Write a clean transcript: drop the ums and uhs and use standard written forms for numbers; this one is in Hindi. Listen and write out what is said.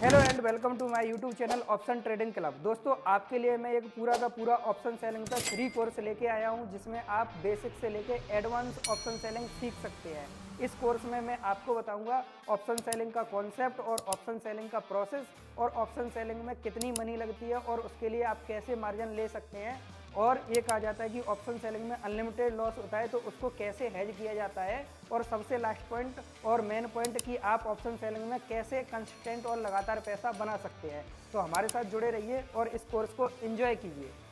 Hello and welcome to my YouTube channel option trading club. दोस्तों, आपके लिए मैं एक पूरा का पूरा ऑप्शन सेलिंग का फ्री कोर्स लेके आया हूं, जिसमें आप बेसिक से लेके एडवांस ऑप्शन सेलिंग सीख सकते हैं। इस कोर्स में मैं आपको बताऊंगा ऑप्शन सेलिंग का कॉन्सेप्ट और ऑप्शन सेलिंग का प्रोसेस और ऑप्शन सेलिंग में कितनी मनी लगती है और उसके लिए आप कैसे मार्जिन ले सकते हैं। और ये कहा जाता है कि ऑप्शन सेलिंग में अनलिमिटेड लॉस होता है, तो उसको कैसे हेज किया जाता है। और सबसे लास्ट पॉइंट और मेन पॉइंट कि आप ऑप्शन सेलिंग में कैसे कंसिस्टेंट और लगातार पैसा बना सकते हैं। तो हमारे साथ जुड़े रहिए और इस कोर्स को एंजॉय कीजिए।